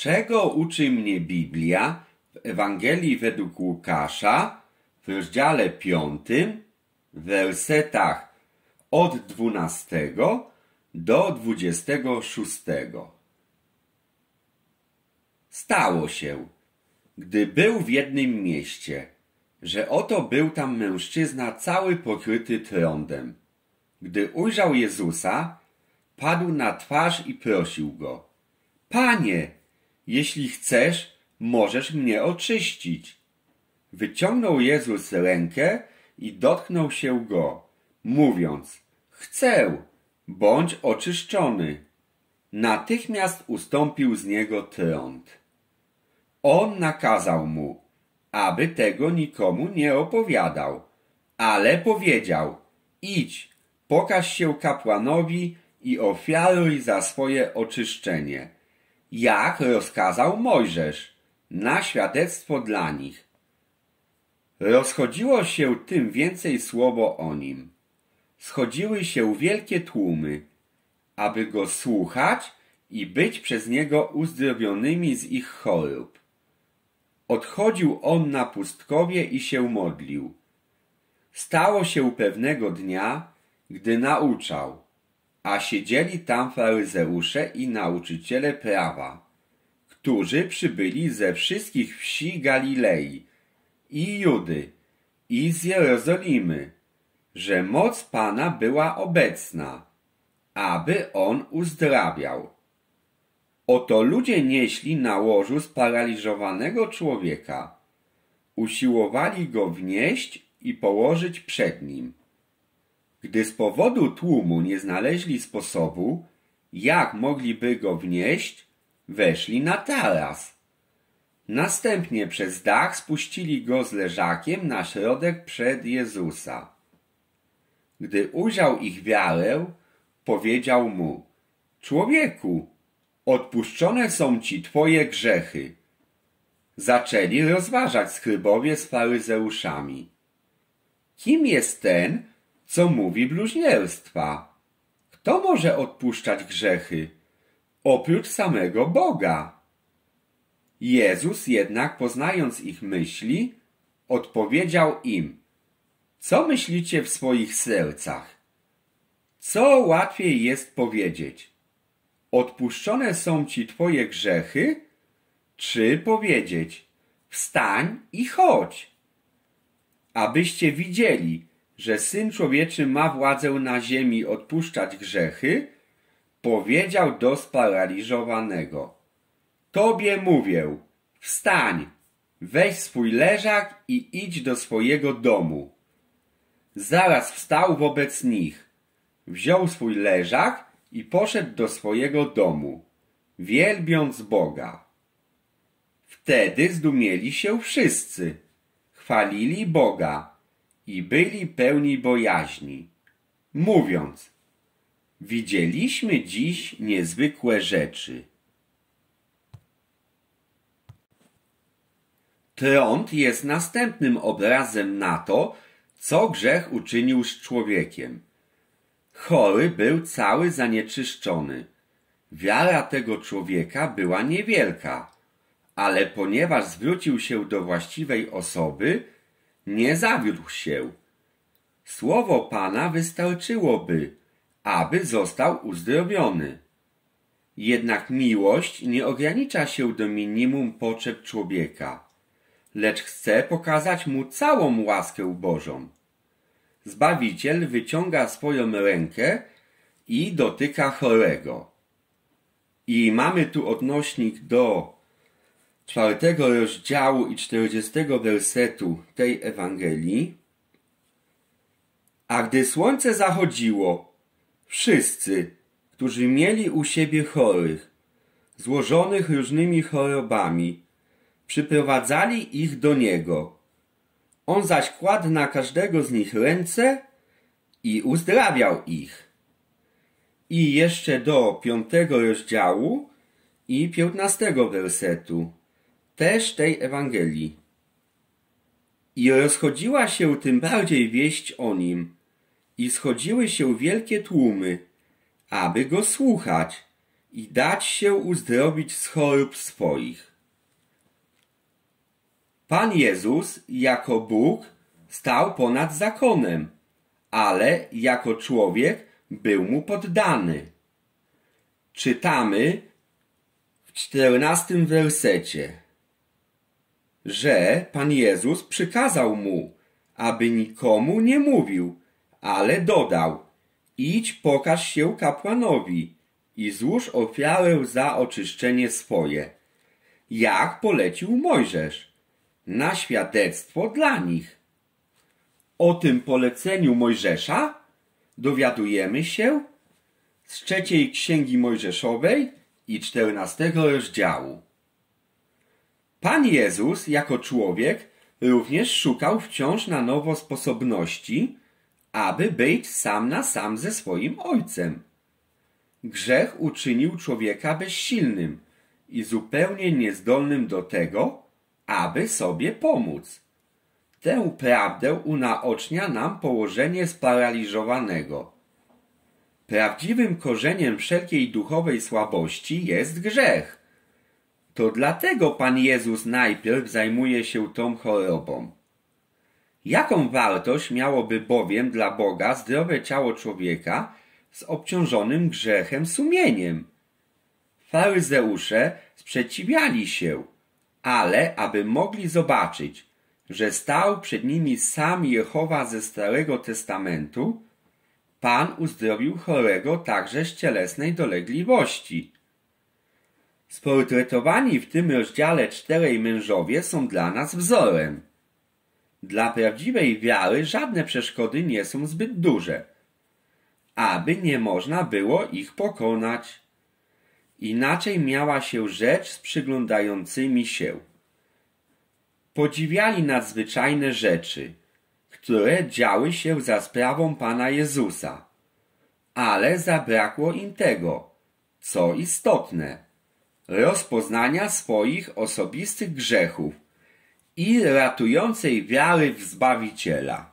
Czego uczy mnie Biblia w Ewangelii według Łukasza w rozdziale 5, w wersetach od 12 do 26. Stało się, gdy był w jednym mieście, że oto był tam mężczyzna cały pokryty trądem. Gdy ujrzał Jezusa, padł na twarz i prosił go: Panie, jeśli chcesz, możesz mnie oczyścić. Wyciągnął Jezus rękę i dotknął się go, mówiąc: Chcę, bądź oczyszczony. Natychmiast ustąpił z niego trąd. On nakazał mu, aby tego nikomu nie opowiadał, ale powiedział: Idź, pokaż się kapłanowi i ofiaruj za swoje oczyszczenie, jak rozkazał Mojżesz, na świadectwo dla nich. Rozchodziło się tym więcej słowo o nim. Schodziły się wielkie tłumy, aby go słuchać i być przez niego uzdrowionymi z ich chorób. Odchodził on na pustkowie i się modlił. Stało się pewnego dnia, gdy nauczał, a siedzieli tam faryzeusze i nauczyciele prawa, którzy przybyli ze wszystkich wsi Galilei i Judy i z Jerozolimy, że moc Pana była obecna, aby on uzdrawiał. Oto ludzie nieśli na łożu sparaliżowanego człowieka. Usiłowali go wnieść i położyć przed nim. Gdy z powodu tłumu nie znaleźli sposobu, jak mogliby go wnieść, weszli na taras. Następnie przez dach spuścili go z leżakiem na środek przed Jezusa. Gdy ujrzał ich wiarę, powiedział mu: Człowieku, odpuszczone są ci twoje grzechy. Zaczęli rozważać skrybowie z faryzeuszami. Kim jest ten, co mówi bluźnierstwa? Kto może odpuszczać grzechy, oprócz samego Boga? Jezus jednak, poznając ich myśli, odpowiedział im: Co myślicie w swoich sercach? Co łatwiej jest powiedzieć: Odpuszczone są ci twoje grzechy, czy powiedzieć: Wstań i chodź? Abyście widzieli, że Syn Człowieczy ma władzę na ziemi odpuszczać grzechy, powiedział do sparaliżowanego: Tobie mówię, wstań, weź swój leżak i idź do swojego domu. Zaraz wstał wobec nich, wziął swój leżak i poszedł do swojego domu, wielbiąc Boga. Wtedy zdumieli się wszyscy, chwalili Boga i byli pełni bojaźni, mówiąc: Widzieliśmy dziś niezwykłe rzeczy. Trąd jest następnym obrazem na to, co grzech uczynił z człowiekiem. Chory był cały zanieczyszczony. Wiara tego człowieka była niewielka, ale ponieważ zwrócił się do właściwej osoby, nie zawiódł się. Słowo Pana wystarczyłoby, aby został uzdrowiony. Jednak miłość nie ogranicza się do minimum potrzeb człowieka, lecz chce pokazać mu całą łaskę Bożą. Zbawiciel wyciąga swoją rękę i dotyka chorego. I mamy tu odnośnik do 4 rozdziału i 40 wersetu tej Ewangelii. A gdy słońce zachodziło, wszyscy, którzy mieli u siebie chorych, złożonych różnymi chorobami, przyprowadzali ich do Niego. On zaś kładł na każdego z nich ręce i uzdrawiał ich. I jeszcze do 5 rozdziału i 15 wersetu też tej Ewangelii. I rozchodziła się tym bardziej wieść o Nim i schodziły się wielkie tłumy, aby Go słuchać i dać się uzdrowić z chorób swoich. Pan Jezus jako Bóg stał ponad zakonem, ale jako człowiek był mu poddany. Czytamy w 14 wersecie, że Pan Jezus przykazał mu, aby nikomu nie mówił, ale dodał: idź, pokaż się kapłanowi i złóż ofiarę za oczyszczenie swoje, jak polecił Mojżesz, na świadectwo dla nich. O tym poleceniu Mojżesza dowiadujemy się z 3 Księgi Mojżeszowej i 14 rozdziału. Pan Jezus jako człowiek również szukał wciąż na nowo sposobności, aby być sam na sam ze swoim Ojcem. Grzech uczynił człowieka bezsilnym i zupełnie niezdolnym do tego, aby sobie pomóc. Tę prawdę unaocznia nam położenie sparaliżowanego. Prawdziwym korzeniem wszelkiej duchowej słabości jest grzech. To dlatego Pan Jezus najpierw zajmuje się tą chorobą. Jaką wartość miałoby bowiem dla Boga zdrowe ciało człowieka z obciążonym grzechem sumieniem? Faryzeusze sprzeciwiali się, ale aby mogli zobaczyć, że stał przed nimi sam Jehowa ze Starego Testamentu, Pan uzdrowił chorego także z cielesnej dolegliwości. Sportretowani w tym rozdziale 4 mężowie są dla nas wzorem. Dla prawdziwej wiary żadne przeszkody nie są zbyt duże, aby nie można było ich pokonać. Inaczej miała się rzecz z przyglądającymi się. Podziwiali nadzwyczajne rzeczy, które działy się za sprawą Pana Jezusa, ale zabrakło im tego, co istotne, rozpoznania swoich osobistych grzechów i ratującej wiary w Zbawiciela.